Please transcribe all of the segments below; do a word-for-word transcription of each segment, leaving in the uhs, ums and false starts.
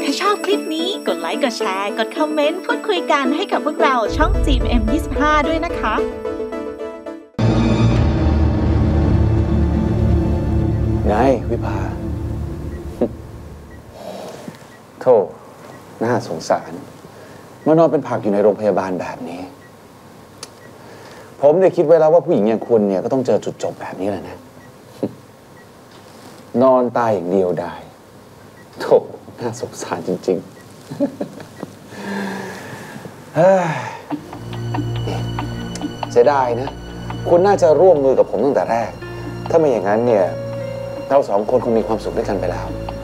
ถ้าชอบคลิปนี้กดไลค์กดแชร์กดคอมเมนต์พูดคุยกันให้กับพวกเราช่อง จี เอ็ม ยี่สิบห้า ด้วยนะคะไงวิภาโธ่น่าสงสารมานอนเป็นผักอยู่ในโรงพยาบาลแบบนี้ผมเนี่ยคิดไว้แล้วว่าผู้หญิงอย่างคุณเนี่ยก็ต้องเจอจุดจบแบบนี้แหละนะนอนตายอย่างเดียวได้โธ่น่าสงสารจริงๆเฮ้ยเสียดายนะคุณน่าจะร่วมมือกับผมตั้งแต่แรกถ้าไม่อย่างนั้นเนี่ยเราสองคนคงมีความสุขด้วยกันไปแล้ว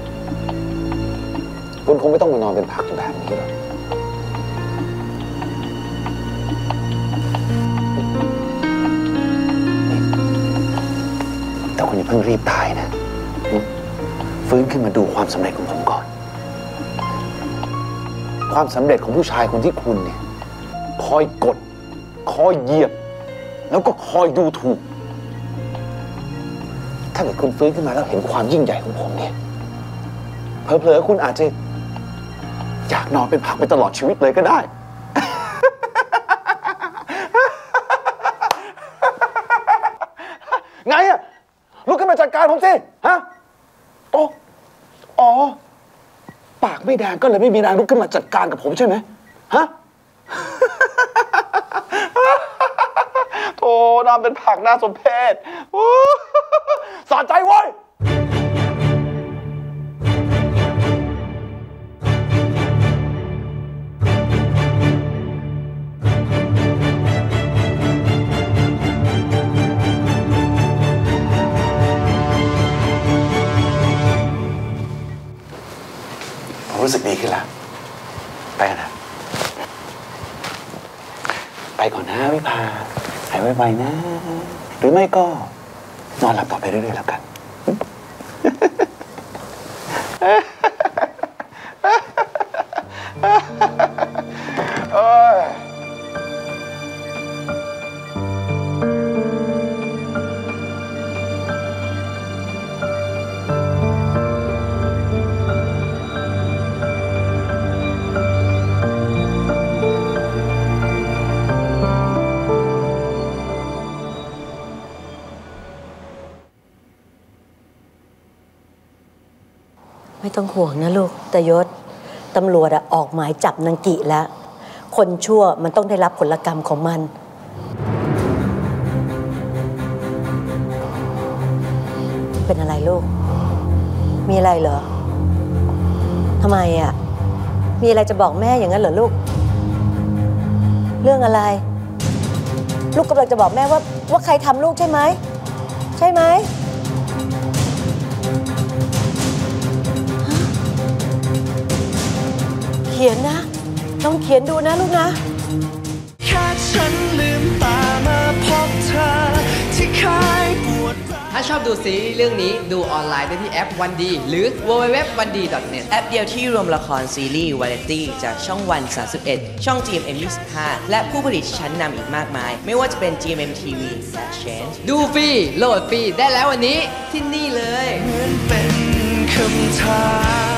คุณคงไม่ต้องมานอนเป็นผักแบบนี้หรอกแต่คุณอย่าเพิ่งรีบตายนะฟื้นขึ้นมาดูความสำเร็จของผมก่อนความสำเร็จของผู้ชายคนที่คุณเนี่ยคอยกดคอยเหยียบแล้วก็คอยดูถูกถ้าเกิดคุณฟื้นขึ้นมาแล้วเห็นความยิ่งใหญ่ของผมเนี่ยเผลอๆคุณอาจจะอยากนอนเป็นผักไปตลอดชีวิตเลยก็ได้ ไงอะลุกขึ้นมาจัดการผมสิฮะโอ้อ๋อปากไม่แดงก็เลยไม่มีแรงลุกขึ้นมาจัดการกับผมใช่ไหมฮะ โธ่นอนเป็นผักน่าสมเพชสะใจเว้ยรู้สึกดีขึ้นแล้วไปกันนะไปก่อนนะวิภาหายไวๆนะหรือไม่ก็นอนหลับต่อไปเรื่อยๆแล้วกันโอ้ยไม่ต้องห่วงนะลูกตยศตำรวจออกหมายจับนางกิแล้วคนชั่วมันต้องได้รับผลกรรมของมันเป็นอะไรลูกมีอะไรเหรอทำไมอ่ะมีอะไรจะบอกแม่อย่างนั้นเหรอลูกเรื่องอะไรลูกกำลังจะบอกแม่ว่าว่าใครทำลูกใช่ไหมใช่ไหมเขียนนะต้องเขียนดูนะลูกนะแค่ฉันลืมตามาพบเธอที่คายปวดถ้าชอบดูซีรีส์เรื่องนี้ดูออนไลน์ได้ที่แอปวันดีหรือ ดับเบิลยู ดับเบิลยู ดับเบิลยู ดอท วันดี ดอท เน็ต แอปเดียวที่รวมละครซีรีส์วาไรตี้จากช่องวันสามสิบเอ็ดช่อง จี เอ็ม เอ็ม ยี่สิบห้าและผู้ผลิตชั้นนำอีกมากมายไม่ว่าจะเป็น จี เอ็ม เอ็ม ที วี และ Change ดูฟรีโหลดฟรีได้แล้ววันนี้ที่นี่เลยเหมือนเป็นคำถาม